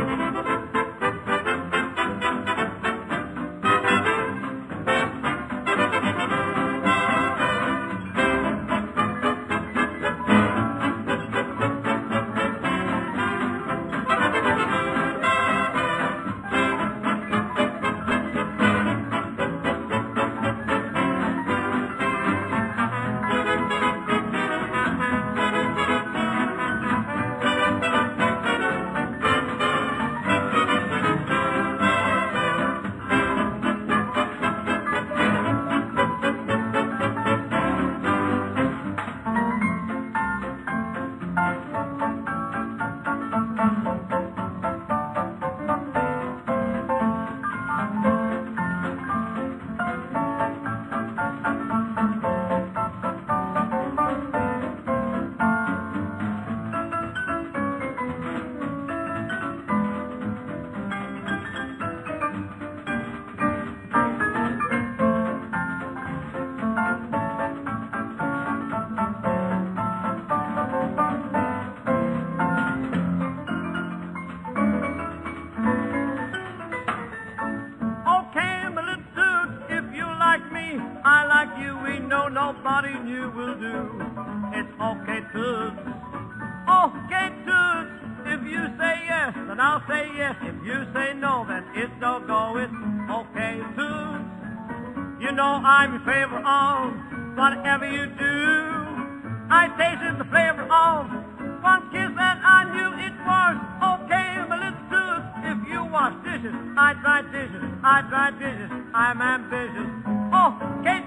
Nobody new will do. It's okay, Toots. Okay, Toots. If you say yes, then I'll say yes. If you say no, then it's no go. It's okay, Toots. You know I'm in favor of whatever you do. I tasted the flavor of one kiss and I knew it was okay, my little Toots. If you wash dishes, I dry dishes. I dry dishes. I'm ambitious. Okay,